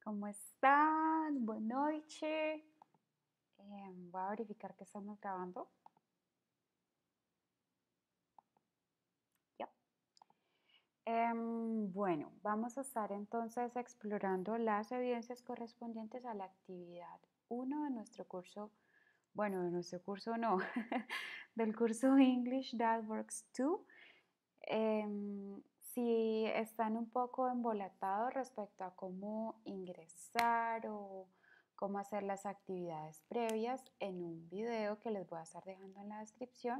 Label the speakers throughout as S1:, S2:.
S1: ¿Cómo están? Buenas noches. Voy a verificar que estamos grabando. Ya. Bueno, vamos a estar entonces explorando las evidencias correspondientes a la actividad 1 de nuestro curso. Bueno, de nuestro curso no, del curso English That Works 2. Si están un poco embolatados respecto a cómo ingresar o cómo hacer las actividades previas, en un video que les voy a estar dejando en la descripción,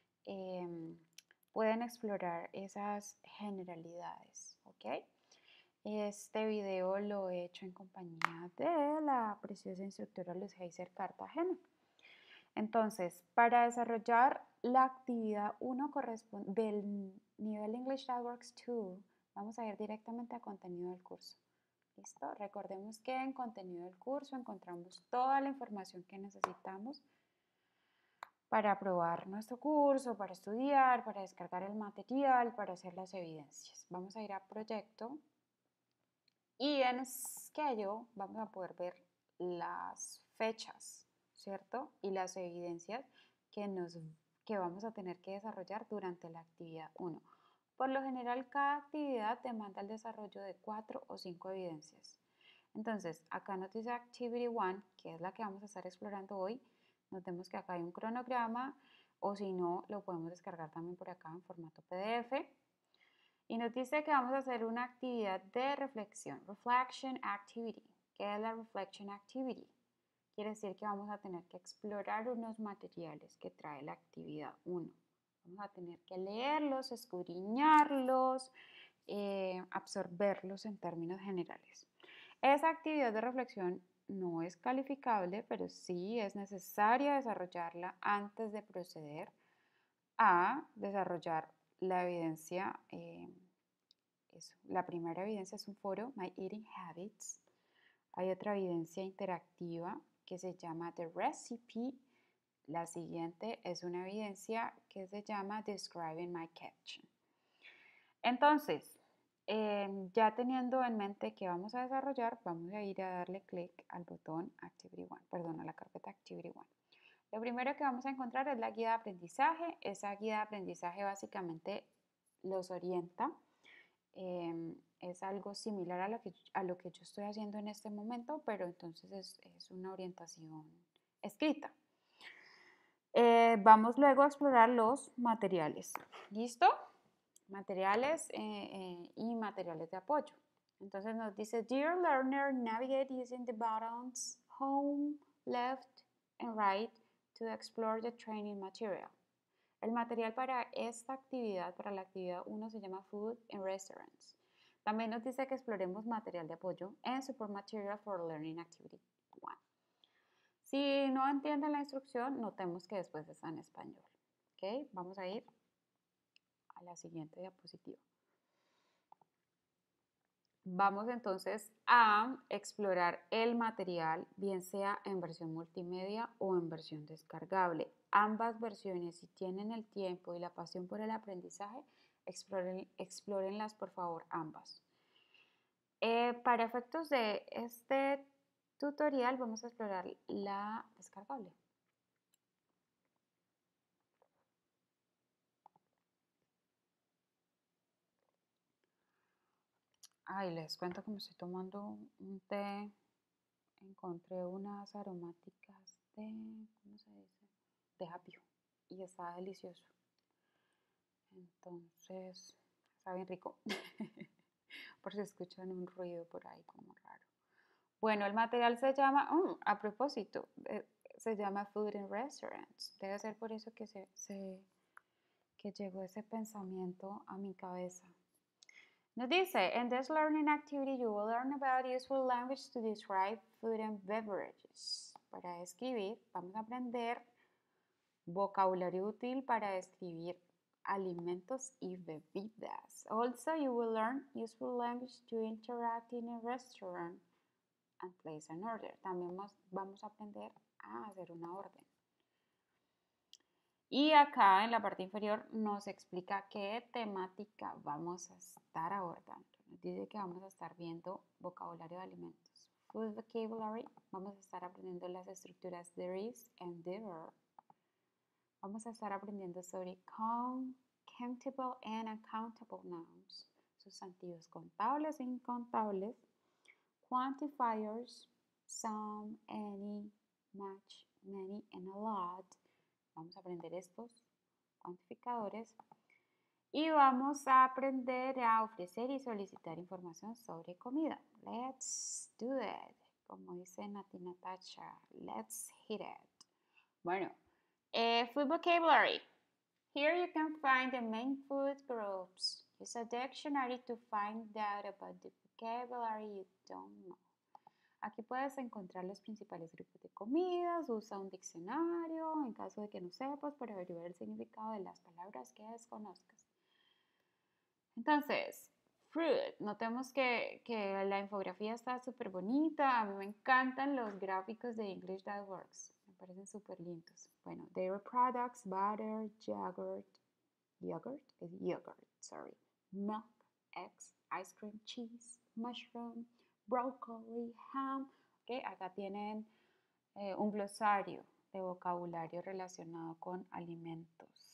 S1: pueden explorar esas generalidades, ¿ok? Este video lo he hecho en compañía de la preciosa instructora Luz Heiser Cartagena. Entonces, para desarrollar la actividad 1 del nivel English That Works 2, vamos a ir directamente a contenido del curso. ¿Listo? Recordemos que en contenido del curso encontramos toda la información que necesitamos para aprobar nuestro curso, para estudiar, para descargar el material, para hacer las evidencias. Vamos a ir a proyecto y en Schedule vamos a poder ver las fechas, ¿cierto? Y las evidencias que vamos a tener que desarrollar durante la actividad 1. Por lo general, cada actividad demanda el desarrollo de 4 o 5 evidencias. Entonces, acá nos dice Activity 1, que es la que vamos a estar explorando hoy. Notemos que acá hay un cronograma, o si no, lo podemos descargar también por acá en formato PDF. Y nos dice que vamos a hacer una actividad de reflexión, Reflection Activity. ¿Qué es la Reflection Activity? Quiere decir que vamos a tener que explorar unos materiales que trae la actividad 1. Vamos a tener que leerlos, escudriñarlos, absorberlos en términos generales. Esa actividad de reflexión no es calificable, pero sí es necesaria desarrollarla antes de proceder a desarrollar la evidencia. La primera evidencia es un foro, My Eating Habits. Hay otra evidencia interactiva que se llama The Recipe. La siguiente es una evidencia que se llama Describing My Kitchen. Entonces, ya teniendo en mente que vamos a desarrollar, vamos a ir a darle clic al botón Activity 1, perdón, a la carpeta Activity 1. Lo primero que vamos a encontrar es la guía de aprendizaje. Esa guía de aprendizaje básicamente los orienta. Es algo similar a lo que yo estoy haciendo en este momento, pero entonces es una orientación escrita. Vamos luego a explorar los materiales. ¿Listo? Materiales y materiales de apoyo. Entonces nos dice, Dear learner, navigate using the buttons Home, Left, and Right to explore the training material. El material para esta actividad, para la actividad 1, se llama Food and Restaurants. También nos dice que exploremos material de apoyo en Support Material for Learning Activity 1. Si no entienden la instrucción, notemos que después está en español. ¿Ok? Vamos a ir a la siguiente diapositiva. Vamos entonces a explorar el material, bien sea en versión multimedia o en versión descargable. Ambas versiones, si tienen el tiempo y la pasión por el aprendizaje, explórenlas por favor ambas. Para efectos de este tutorial vamos a explorar la descargable. Ay, les cuento que me estoy tomando un té. Encontré unas aromáticas de, ¿cómo se dice? De apio y está delicioso. Entonces, está bien rico. Por si escuchan un ruido por ahí como raro. Bueno, el material se llama, a propósito, se llama Food and Restaurants. Debe ser por eso que llegó ese pensamiento a mi cabeza. Nos dice, in this learning activity you will learn about useful language to describe food and beverages. Para describir, vamos a aprender vocabulario útil para describir alimentos y bebidas. Also, you will learn useful language to interact in a restaurant and place an order. También vamos a aprender a hacer una orden. Y acá en la parte inferior nos explica qué temática vamos a estar abordando. Nos dice que vamos a estar viendo vocabulario de alimentos. Food vocabulary. Vamos a estar aprendiendo las estructuras there is and there are. Vamos a estar aprendiendo sobre countable and uncountable nouns, sustantivos contables e incontables, quantifiers, some, any, much, many, and a lot. Vamos a aprender estos cuantificadores y vamos a aprender a ofrecer y solicitar información sobre comida. Let's do it. Como dice Nati Natasha, let's hit it. Bueno, food vocabulary. Here you can find the main food groups. Use a dictionary to find out about the vocabulary you don't know. Aquí puedes encontrar los principales grupos de comidas. Usa un diccionario en caso de que no sepas para averiguar el significado de las palabras que desconozcas. Entonces, fruit. Notemos que la infografía está súper bonita. A mí me encantan los gráficos de English That Works. Me parecen súper lindos. Bueno, dairy products, butter, yogurt, milk, eggs, ice cream, cheese, mushroom, broccoli, ham. Okay, acá tienen un glosario de vocabulario relacionado con alimentos.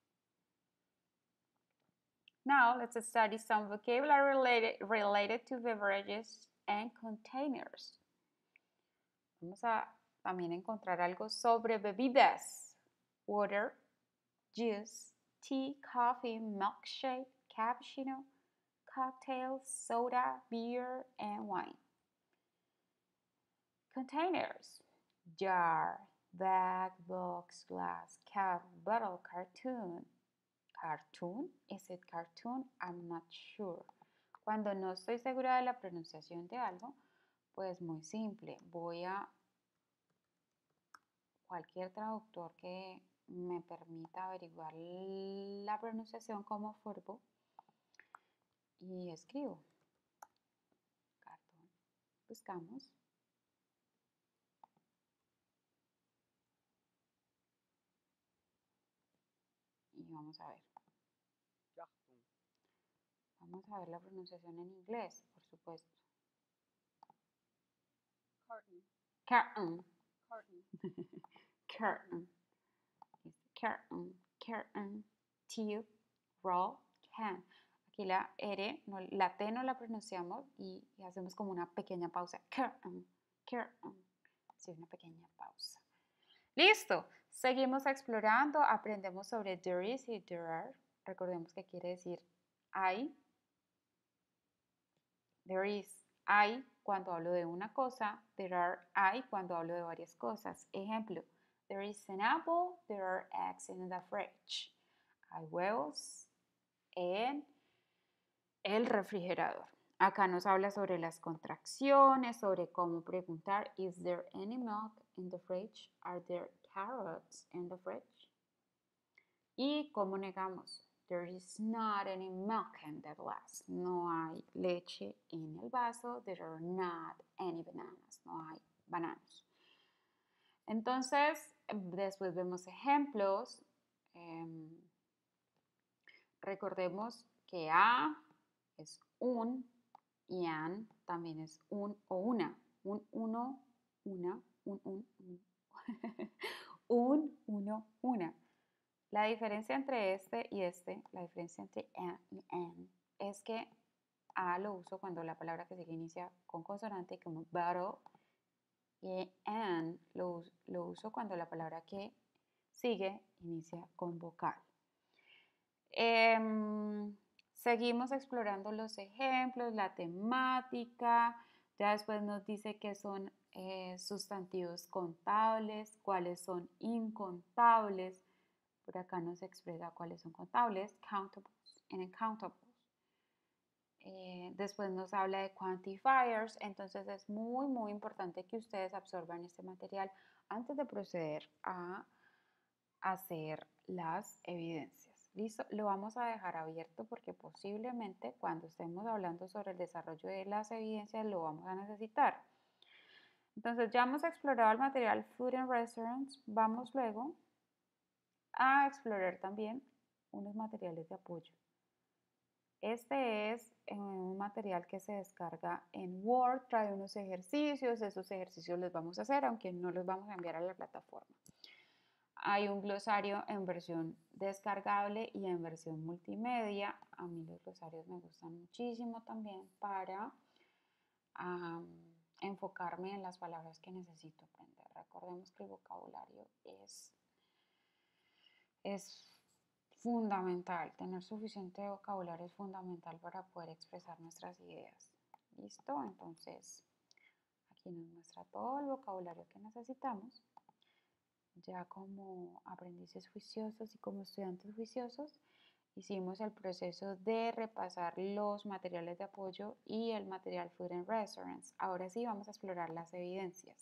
S1: Now let's study some vocabulary related to beverages and containers. Vamos a también encontrar algo sobre bebidas. Water, juice, tea, coffee, milkshake, cappuccino, cocktails, soda, beer, and wine. Containers. Jar, bag, box, glass, cup, bottle, cartoon. Cartoon? Is it cartoon? I'm not sure. Cuando no estoy segura de la pronunciación de algo, pues muy simple. Voy a cualquier traductor que me permita averiguar la pronunciación como forbo y escribo. Cartón. Buscamos. Y vamos a ver. Vamos a ver la pronunciación en inglés, por supuesto. Carton. Carton. Carton. Carton. Carton. Tube. Roll. Can. Aquí la R, la T no la pronunciamos y hacemos como una pequeña pausa. Carton. Carton. Sí, una pequeña pausa. Listo. Seguimos explorando. Aprendemos sobre there is y there are. Recordemos que quiere decir hay. There is, hay cuando hablo de una cosa. There are, hay cuando hablo de varias cosas. Ejemplo, there is an apple, there are eggs in the fridge. Hay huevos en el refrigerador. Acá nos habla sobre las contracciones, sobre cómo preguntar, is there any milk in the fridge? Are there carrots in the fridge? Y cómo negamos. There is not any milk in the glass. No hay leche en el vaso. There are not any bananas. No hay bananos. Entonces, después vemos ejemplos. Recordemos que a es un y an también es un o una. Un, uno, una, un, un, uno, una. La diferencia entre este y este, la diferencia entre a y an, es que a lo uso cuando la palabra que sigue inicia con consonante como bottle y an lo uso cuando la palabra que sigue inicia con vocal. Seguimos explorando los ejemplos, la temática, ya después nos dice que son sustantivos contables, cuáles son incontables. Por acá nos expresa cuáles son contables, countables and uncountables. Después nos habla de quantifiers, entonces es muy importante que ustedes absorban este material antes de proceder a hacer las evidencias. ¿Listo? Lo vamos a dejar abierto porque posiblemente cuando estemos hablando sobre el desarrollo de las evidencias lo vamos a necesitar. Entonces ya hemos explorado el material Food and Restaurants, vamos luego a explorar también unos materiales de apoyo. Este es un material que se descarga en Word, trae unos ejercicios, esos ejercicios los vamos a hacer, aunque no los vamos a enviar a la plataforma. Hay un glosario en versión descargable y en versión multimedia. A mí los glosarios me gustan muchísimo también para enfocarme en las palabras que necesito aprender. Recordemos que el vocabulario es fundamental. Tener suficiente vocabulario es fundamental para poder expresar nuestras ideas. ¿Listo? Entonces, aquí nos muestra todo el vocabulario que necesitamos. Ya como aprendices juiciosos y como estudiantes juiciosos, hicimos el proceso de repasar los materiales de apoyo y el material Food and Restaurants. Ahora sí vamos a explorar las evidencias.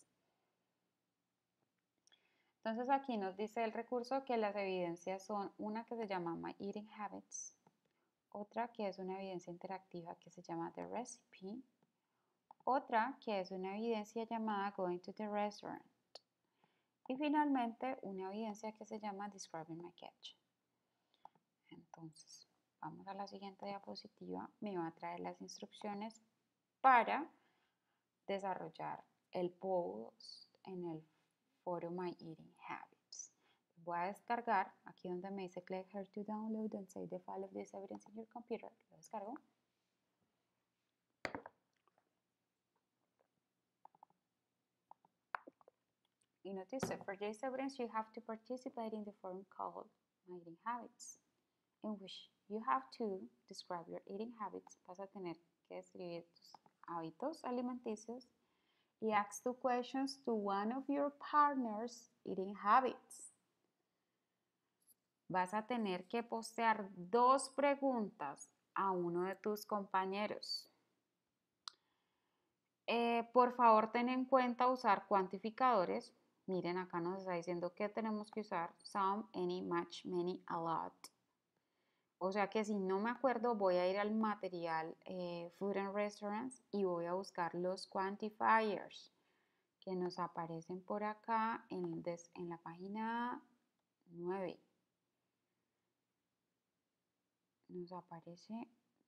S1: Entonces aquí nos dice el recurso que las evidencias son una que se llama My Eating Habits, otra que es una evidencia interactiva que se llama The Recipe, otra que es una evidencia llamada Going to the Restaurant y finalmente una evidencia que se llama Describing My Catch. Entonces, vamos a la siguiente diapositiva. Me va a traer las instrucciones para desarrollar el post en el foro My Eating Habits. Voy a descargar, aquí donde me dice click here to download and save the file of this evidence in your computer. Lo descargo. Y notice, for this evidence you have to participate in the forum called My Eating Habits, in which you have to describe your eating habits. Vas a tener que describir tus hábitos alimenticios y ask 2 questions to one of your partner's eating habits. Vas a tener que postear 2 preguntas a uno de tus compañeros. Por favor, ten en cuenta usar cuantificadores. Miren, acá nos está diciendo que tenemos que usar some, any, much, many, a lot. O sea que si no me acuerdo, voy a ir al material Food and Restaurants y voy a buscar los quantifiers que nos aparecen por acá en la página 9. Nos aparece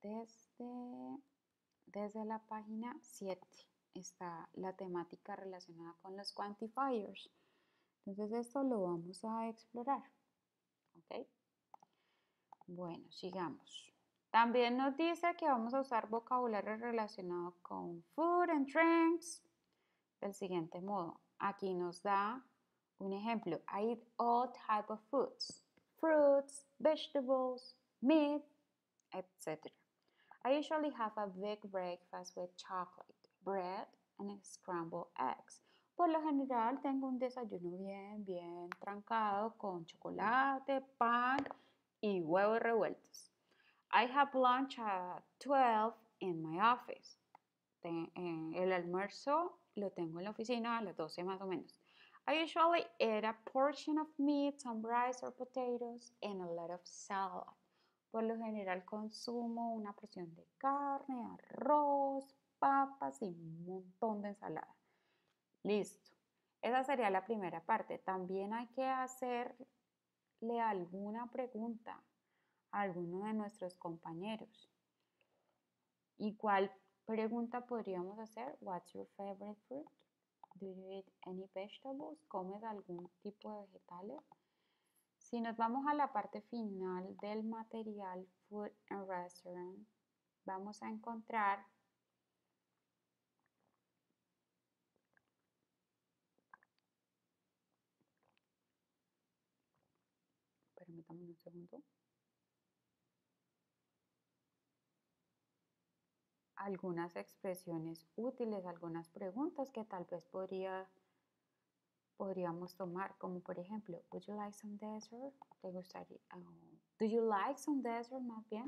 S1: desde la página 7. Está la temática relacionada con los quantifiers. Entonces esto lo vamos a explorar. ¿Ok? Bueno, sigamos. También nos dice que vamos a usar vocabulario relacionado con food and drinks del siguiente modo. Aquí nos da un ejemplo. I eat all type of foods. Fruits, vegetables, meat, etc. I usually have a big breakfast with chocolate, bread, and scrambled eggs. Por lo general tengo un desayuno bien trancado con chocolate, pan y huevos revueltos. I have lunch at 12 in my office. El almuerzo lo tengo en la oficina a las 12 más o menos. I usually eat a portion of meat, some rice or potatoes, and a lot of salad. Por lo general consumo una porción de carne, arroz, papas y un montón de ensalada. Listo. Esa sería la primera parte. También hay que hacerle alguna pregunta a alguno de nuestros compañeros. ¿Y cuál pregunta podríamos hacer? What's your favorite fruit? Do you eat any vegetables? ¿Comes algún tipo de vegetales? Si nos vamos a la parte final del material Food and Restaurant, vamos a encontrar permítanme un segundo, algunas expresiones útiles, algunas preguntas que tal vez podríamos tomar, como por ejemplo, would you like some dessert? ¿Te gustaría? Do you like some dessert más bien?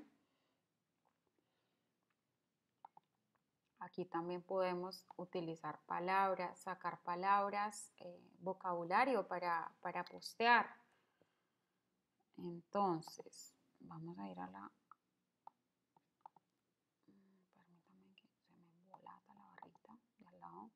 S1: Aquí también podemos utilizar palabras, sacar palabras, vocabulario para postear. Entonces, vamos a ir a la... Permítame que se me embolata la barrita de al lado.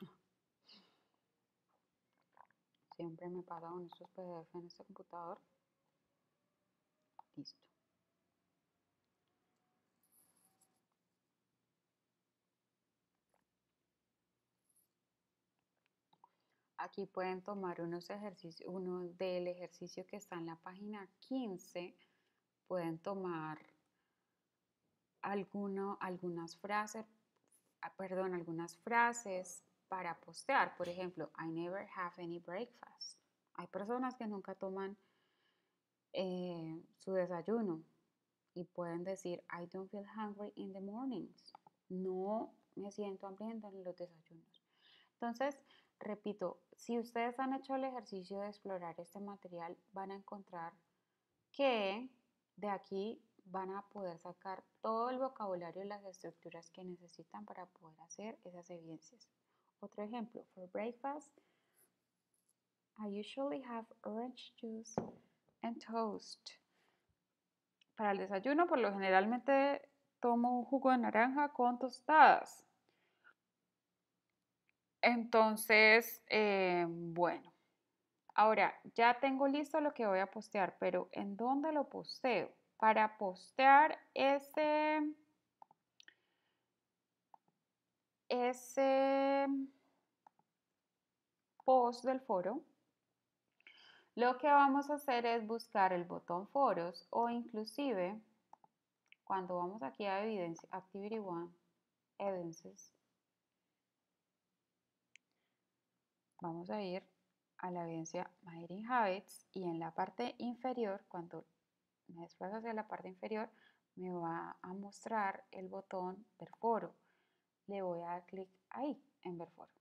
S1: Siempre me pasa con estos PDF en este computador. Listo. aquí pueden tomar unos ejercicios, uno del ejercicio que está en la página 15, pueden tomar algunas frases para postear. Por ejemplo, I never have any breakfast. Hay personas que nunca toman su desayuno y pueden decir I don't feel hungry in the mornings. No me siento hambriento en los desayunos. Entonces, repito, si ustedes han hecho el ejercicio de explorar este material, van a encontrar que de aquí van a poder sacar todo el vocabulario y las estructuras que necesitan para poder hacer esas evidencias. Otro ejemplo, for breakfast, I usually have orange juice and toast. Para el desayuno, por lo generalmente tomo un jugo de naranja con tostadas. Entonces, bueno, ahora ya tengo listo lo que voy a postear, pero ¿en dónde lo posteo? Para postear ese post del foro, lo que vamos a hacer es buscar el botón foros o inclusive cuando vamos aquí a evidencia, Activity 1, Evidences, vamos a ir a la evidencia My Eating Habits y en la parte inferior, cuando me desplazo hacia la parte inferior, me va a mostrar el botón Ver Foro. Le voy a dar clic ahí en Ver Foro.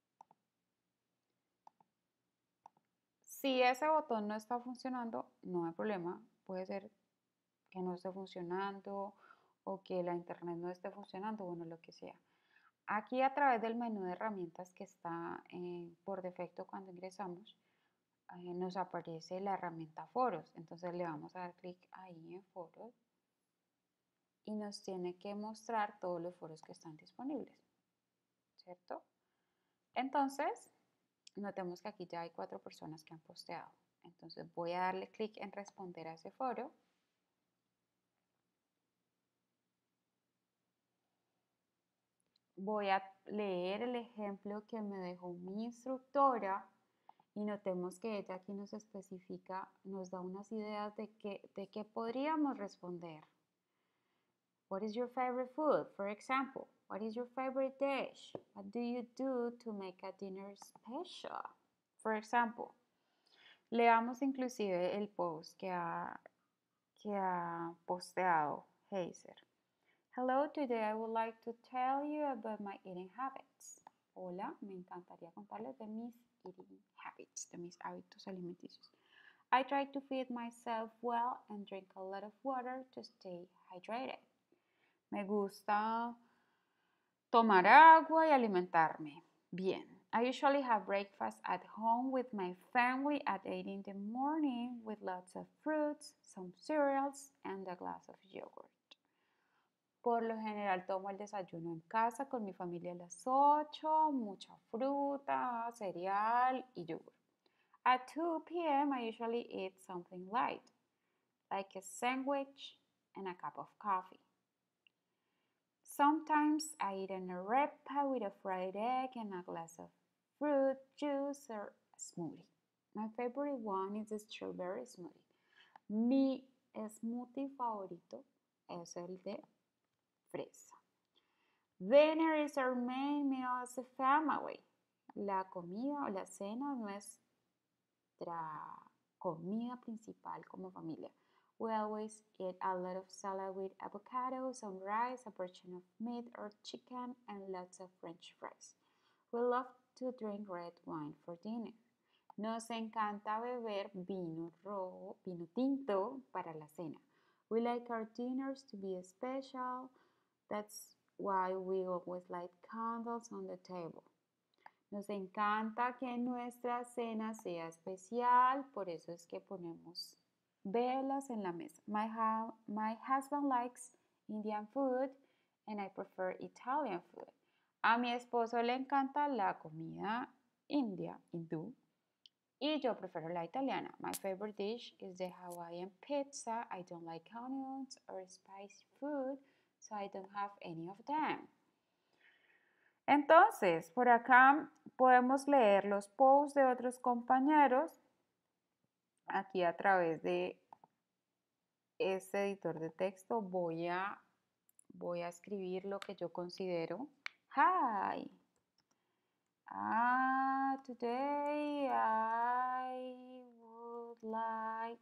S1: Si ese botón no está funcionando, no hay problema. Puede ser que no esté funcionando o que la internet no esté funcionando, bueno, lo que sea. Aquí a través del menú de herramientas que está por defecto cuando ingresamos, nos aparece la herramienta foros. Entonces le vamos a dar clic ahí en foros y nos tiene que mostrar todos los foros que están disponibles, ¿cierto? Entonces, notemos que aquí ya hay 4 personas que han posteado. Entonces voy a darle clic en responder a ese foro. Voy a leer el ejemplo que me dejó mi instructora y notemos que ella aquí nos especifica, nos da unas ideas de qué podríamos responder. What is your favorite food? For example, what is your favorite dish? What do you do to make a dinner special? For example, leamos inclusive el post que ha posteado Heiser. Hello, today I would like to tell you about my eating habits. Hola, me encantaría contarles de mis eating habits, de mis hábitos alimenticios. I try to feed myself well and drink a lot of water to stay hydrated. Me gusta tomar agua y alimentarme bien. I usually have breakfast at home with my family at 8 in the morning with lots of fruits, some cereals, and a glass of yogurt. Por lo general tomo el desayuno en casa con mi familia a las 8, mucha fruta, cereal y yogur. At 2 p.m. I usually eat something light, like a sandwich and a cup of coffee. Sometimes I eat an arepa with a fried egg and a glass of fruit juice or a smoothie. My favorite one is the strawberry smoothie. Mi smoothie favorito es el de fresa. Dinner is our main meal as a family. La comida o la cena es nuestra comida principal como familia. We always eat a lot of salad with avocado, some rice, a portion of meat or chicken, and lots of French fries. We love to drink red wine for dinner. Nos encanta beber vino rojo, vino tinto para la cena. We like our dinners to be special. That's why we always light candles on the table. Nos encanta que nuestra cena sea especial, por eso es que ponemos velas en la mesa. My husband likes Indian food and I prefer Italian food. A mi esposo le encanta la comida india, hindú, y yo prefiero la italiana. My favorite dish is the Hawaiian pizza. I don't like onions or spicy food, so I don't have any of them. Entonces, por acá podemos leer los posts de otros compañeros aquí a través de este editor de texto. Voy a escribir lo que yo considero. Hi. Today I would like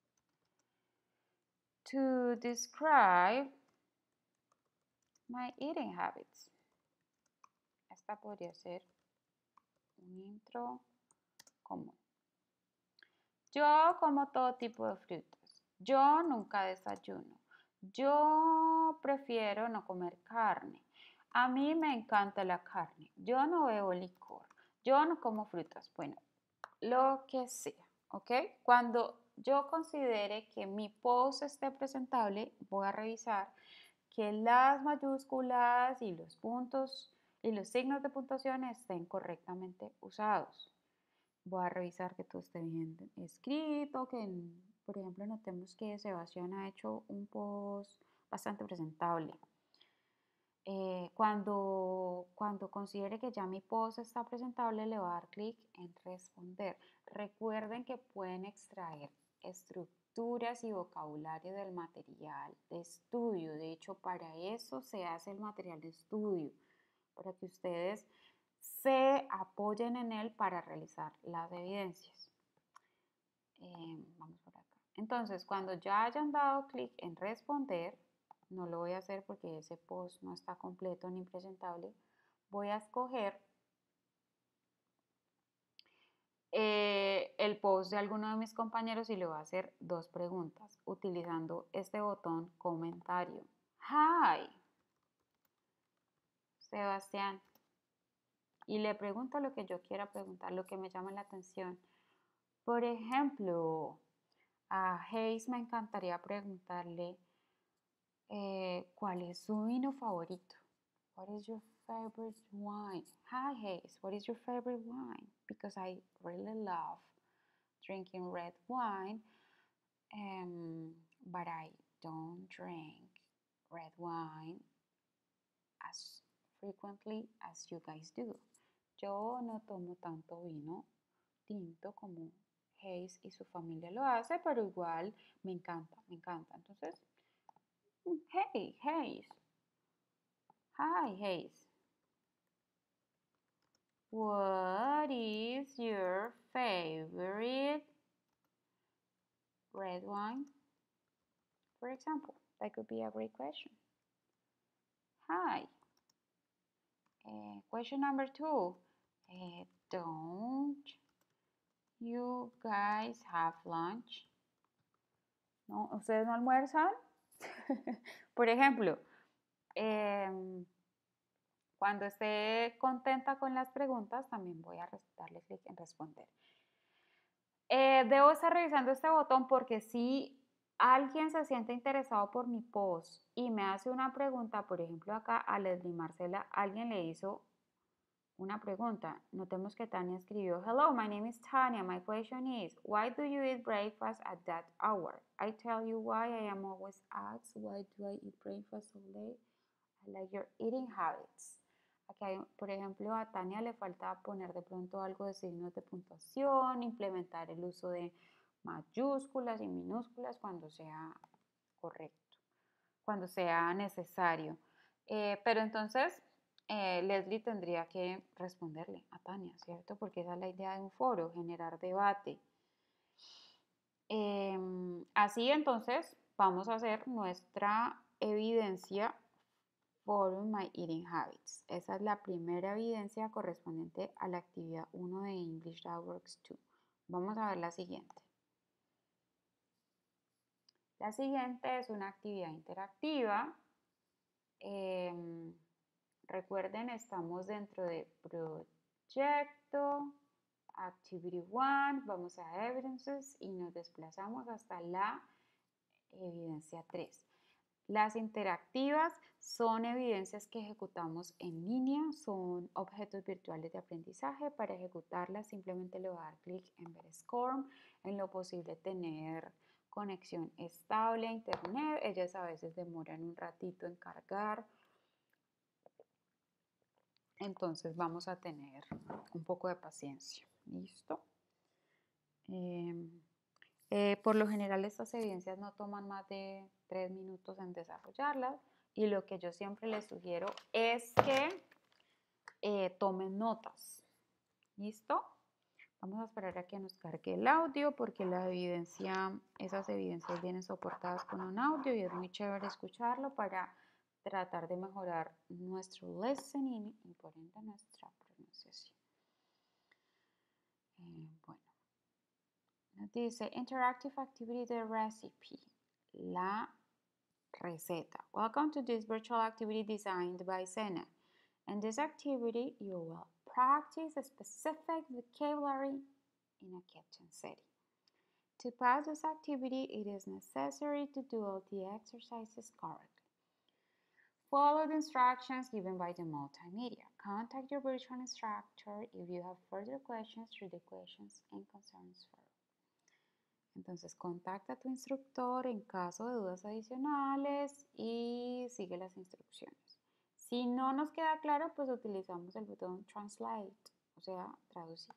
S1: to describe my eating habits. Esta podría ser un intro común. Yo como todo tipo de frutas. Yo nunca desayuno. Yo prefiero no comer carne. A mí me encanta la carne. Yo no bebo licor. Yo no como frutas. Bueno, lo que sea, ¿ok? Cuando yo considere que mi post esté presentable, voy a revisar que las mayúsculas y los puntos y los signos de puntuación estén correctamente usados. Voy a revisar que todo esté bien escrito, que por ejemplo notemos que Sebastián ha hecho un post bastante presentable. Cuando considere que ya mi post está presentable, le voy a dar clic en responder. Recuerden que pueden extraer estructuras y vocabulario del material de estudio. De hecho, para eso se hace el material de estudio, para que ustedes se apoyen en él para realizar las evidencias. Vamos por acá. Entonces, cuando ya hayan dado clic en responder, no lo voy a hacer porque ese post no está completo ni presentable, voy a escoger el post de alguno de mis compañeros y le voy a hacer dos preguntas utilizando este botón comentario. Hi, Sebastián. Y le pregunto lo que yo quiera preguntar, lo que me llame la atención. Por ejemplo, a Hayes me encantaría preguntarle ¿cuál es su vino favorito? What is your favorite wine? Hi Hayes, what is your favorite wine? Because I really love drinking red wine, but I don't drink red wine as frequently as you guys do. Yo no tomo tanto vino tinto como Hayes y su familia lo hace, pero igual me encanta, me encanta. Entonces, hey, Hayes. Hi, Hayes. What is your favorite red wine? For example, that could be a great question. Hi. Question number 2. Don't you guys have lunch? ¿No? ¿Ustedes no almuerzan? Por ejemplo, cuando esté contenta con las preguntas, también voy a darle clic en responder. Debo estar revisando este botón porque si alguien se siente interesado por mi post y me hace una pregunta, por ejemplo acá a Leslie Marcela, alguien le hizo una pregunta. Notemos que Tania escribió, Hello, my name is Tania. My question is, why do you eat breakfast at that hour? I tell you why. I am always asked, why do I eat breakfast so late? I like your eating habits. Aquí hay, por ejemplo, a Tania le falta poner de pronto algo de signos de puntuación, implementar el uso de mayúsculas y minúsculas cuando sea correcto, cuando sea necesario. Pero entonces Leslie tendría que responderle a Tania, ¿cierto? Porque esa es la idea de un foro, generar debate. Así entonces vamos a hacer nuestra evidencia for my eating habits. Esa es la primera evidencia correspondiente a la actividad 1 de English That Works 2. Vamos a ver la siguiente. La siguiente es una actividad interactiva. Recuerden, estamos dentro de proyecto, activity 1, vamos a evidences y nos desplazamos hasta la evidencia 3. Las interactivas son evidencias que ejecutamos en línea, son objetos virtuales de aprendizaje. Para ejecutarlas simplemente le voy a dar clic en ver SCORM, en lo posible tener conexión estable a internet. Ellas a veces demoran un ratito en cargar. entonces vamos a tener un poco de paciencia. ¿Listo? Por lo general estas evidencias no toman más de 3 minutos en desarrollarlas y lo que yo siempre les sugiero es que tomen notas. ¿Listo? Vamos a esperar a que nos cargue el audio porque esas evidencias vienen soportadas con un audio y es muy chévere escucharlo para tratar de mejorar nuestro listening y por ende nuestra pronunciación. Bueno, nos dice Interactive Activity the Recipe, la receta. Welcome to this virtual activity designed by Sena. In this activity, you will practice a specific vocabulary in a kitchen setting. To pass this activity, it is necessary to do all the exercises correctly. Follow the instructions given by the multimedia. Contact your virtual instructor if you have further questions through the questions and concerns forum. Entonces, contacta a tu instructor en caso de dudas adicionales y sigue las instrucciones. Si no nos queda claro, pues utilizamos el botón Translate, o sea, traducir.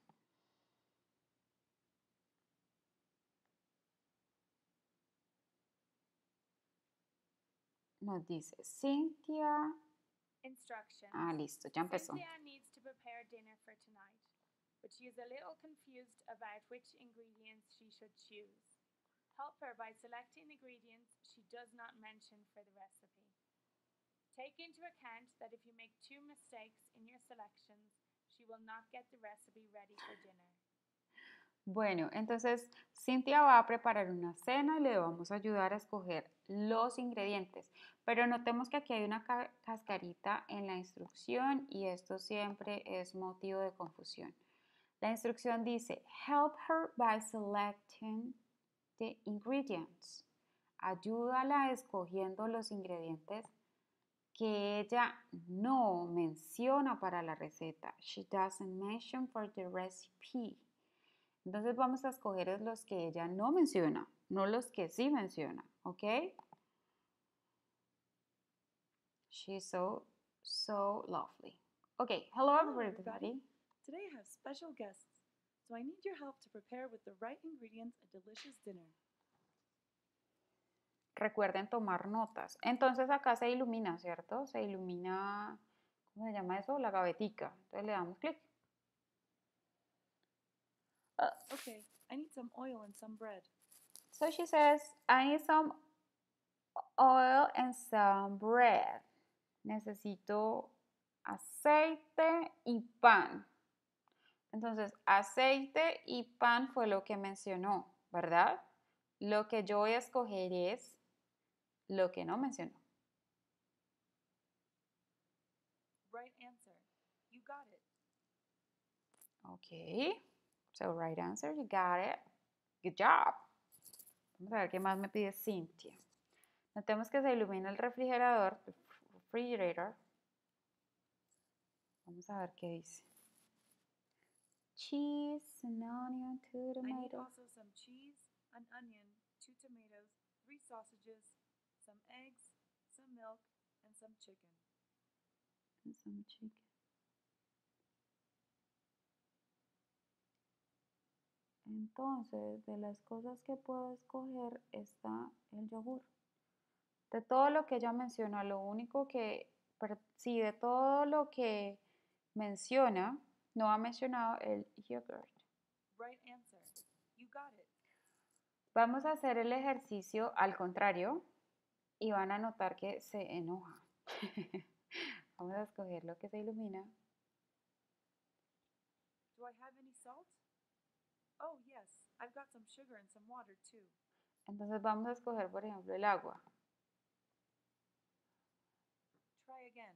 S1: Nos dice Cynthia.
S2: Instructions.
S1: Listo, ya empezó.
S2: Cynthia needs to prepare dinner for tonight, but she is a little confused about which ingredients she should choose. Help her by selecting ingredients she does not mention for the recipe. Take into account that if you make 2 mistakes in your selections, she will not get the recipe ready for dinner.
S1: Bueno, entonces Cynthia va a preparar una cena y le vamos a ayudar a escoger los ingredientes. Pero notemos que aquí hay una cascarita en la instrucción y esto siempre es motivo de confusión. La instrucción dice, help her by selecting the ingredients. Ayúdala escogiendo los ingredientes que ella no menciona para la receta. She doesn't mention for the recipe. Entonces vamos a escoger los que ella no menciona, no los que sí menciona, ¿ok? She's so lovely. Okay, hello everybody.
S3: Today I have special guests, so I need your help to prepare with the right ingredients a delicious dinner.
S1: Recuerden tomar notas. Entonces acá se ilumina, ¿cierto? Se ilumina, ¿cómo se llama eso? La gavetica. Entonces le damos clic.
S3: Okay, I need some oil and some bread.
S1: So she says, I need some oil and some bread. Necesito aceite y pan. Entonces, aceite y pan fue lo que mencionó, ¿verdad? Lo que yo voy a escoger es lo que no mencionó.
S3: Right answer. You got it.
S1: Ok. So, right answer, you got it. Good job. Vamos a ver qué más me pide Cynthia. Notemos que se ilumina el refrigerador, el refrigerator. Vamos a ver qué dice. Cheese, an onion, 2 tomatoes.
S3: I need also some cheese, an onion, 2 tomatoes, 3 sausages, some eggs, some milk, and some chicken.
S1: And some chicken. Entonces, de las cosas que puedo escoger está el yogur. De todo lo que ella menciona, lo único que, sí, de todo lo que menciona, no ha mencionado el yogurt.
S3: Right answer. You got it.
S1: Vamos a hacer el ejercicio al contrario y van a notar que se enoja. Vamos a escoger lo que se ilumina.
S3: Do I have any salt? Oh, yes. I've got some sugar and some water too.
S1: Entonces vamos a escoger, por ejemplo, el agua.
S3: Try again.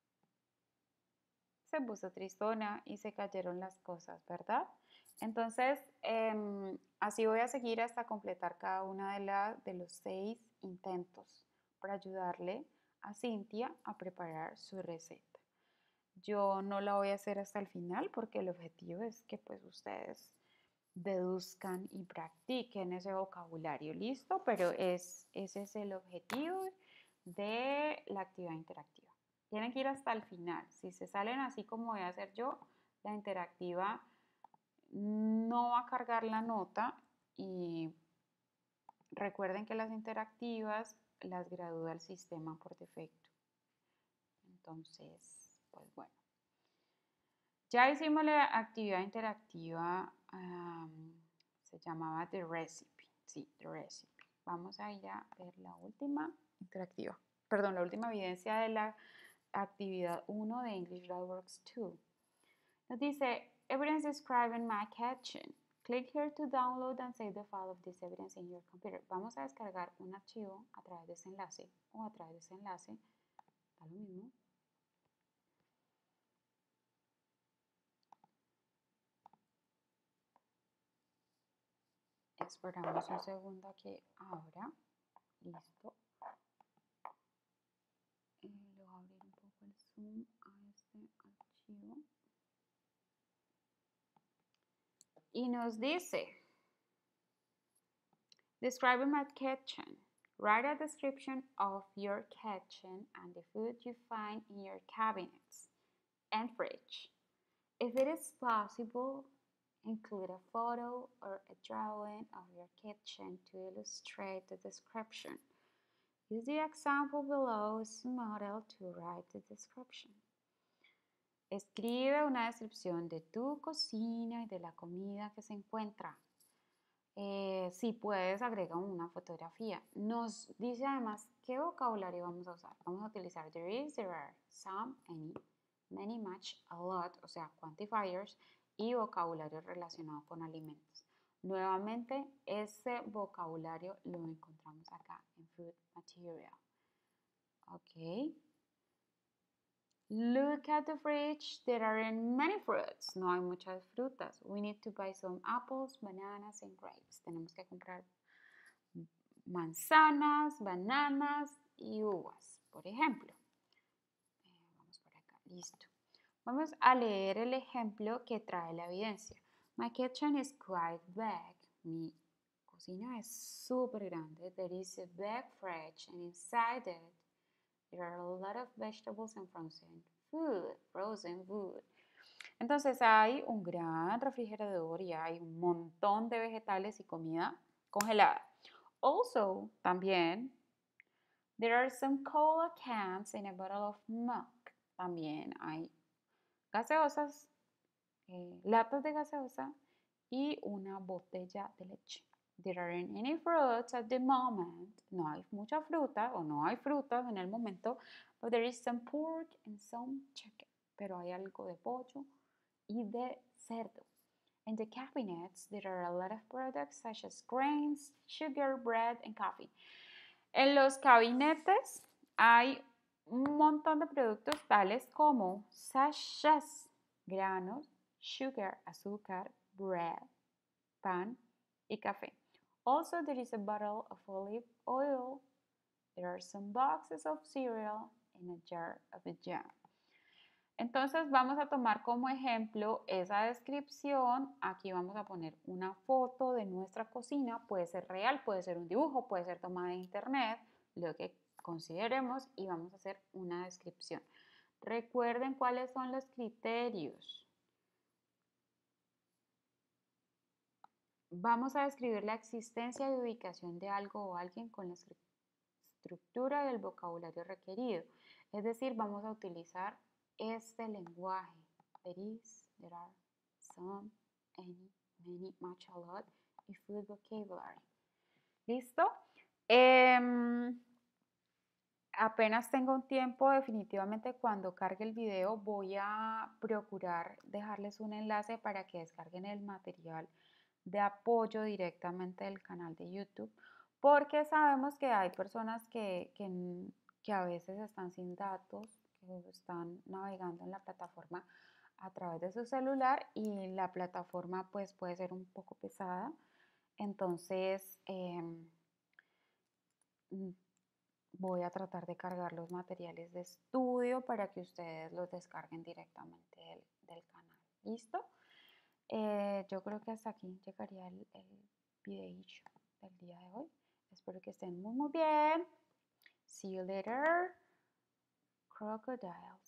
S1: Se puso tristona y se cayeron las cosas, ¿verdad? Entonces, así voy a seguir hasta completar cada una de los 6 intentos para ayudarle a Cynthia a preparar su receta. Yo no la voy a hacer hasta el final porque el objetivo es que pues ustedes deduzcan y practiquen ese vocabulario, ¿listo? Pero ese es el objetivo de la actividad interactiva. Tienen que ir hasta el final. Si se salen así como voy a hacer yo, la interactiva no va a cargar la nota y recuerden que las interactivas las gradúa el sistema por defecto. Entonces, pues bueno. Ya hicimos la actividad interactiva, se llamaba The Recipe. Sí, The Recipe. Vamos a ir a ver la última interactiva. Perdón, la última evidencia de la actividad 1 de English That Works 2. Nos dice, evidence describing my kitchen. Click here to download and save the file of this evidence in your computer. Vamos a descargar un archivo a través de ese enlace o a través de ese enlace. Da lo mismo. Esperamos un segundo aquí ahora. Listo. Le voy a abrir un poco el zoom a este archivo. Y nos dice, describing my kitchen. Write a description of your kitchen and the food you find in your cabinets and fridge. If it is possible, include a photo or a drawing of your kitchen to illustrate the description. Use the example below as a model to write the description. Escribe una descripción de tu cocina y de la comida que se encuentra. Si puedes, agrega una fotografía. Nos dice además qué vocabulario vamos a usar. Vamos a utilizar there is, there are, some, any, many, much, a lot, o sea, quantifiers y vocabulario relacionado con alimentos. Nuevamente, ese vocabulario lo encontramos acá en food material. Ok. Look at the fridge. There aren't many fruits. No hay muchas frutas. We need to buy some apples, bananas, and grapes. Tenemos que comprar manzanas, bananas y uvas, por ejemplo. Vamos por acá. Listo. Vamos a leer el ejemplo que trae la evidencia. My kitchen is quite big. Mi cocina es súper grande. There is a big fridge and inside it there are a lot of vegetables and frozen food. Entonces hay un gran refrigerador y hay un montón de vegetales y comida congelada. Also, también, there are some cola cans and a bottle of milk. También hay gaseosas, latas de gaseosa y una botella de leche. There aren't any fruits at the moment. No hay mucha fruta o no hay frutas en el momento. But there is some pork and some chicken. Pero hay algo de pollo y de cerdo. In the cabinets, there are a lot of products such as grains, sugar, bread, and coffee. En los gabinetes hay un montón de productos tales como such as granos, sugar, azúcar, bread, pan y café. Also, there is a bottle of olive oil. There are some boxes of cereal and a jar of jam. Entonces vamos a tomar como ejemplo esa descripción. Aquí vamos a poner una foto de nuestra cocina. Puede ser real, puede ser un dibujo, puede ser tomada de internet, lo que consideremos, y vamos a hacer una descripción. Recuerden cuáles son los criterios. Vamos a describir la existencia y ubicación de algo o alguien con la estructura y el vocabulario requerido. Es decir, vamos a utilizar este lenguaje. There is, there are, some, any, many, much, a lot y food vocabulary. ¿Listo? Apenas tengo un tiempo, definitivamente cuando cargue el video voy a procurar dejarles un enlace para que descarguen el material de apoyo directamente del canal de YouTube, porque sabemos que hay personas que a veces están sin datos, que están navegando en la plataforma a través de su celular y la plataforma pues puede ser un poco pesada. Entonces voy a tratar de cargar los materiales de estudio para que ustedes los descarguen directamente del canal. ¿Listo? Yo creo que hasta aquí llegaría el video del día de hoy. Espero que estén muy bien. See you later. crocodiles,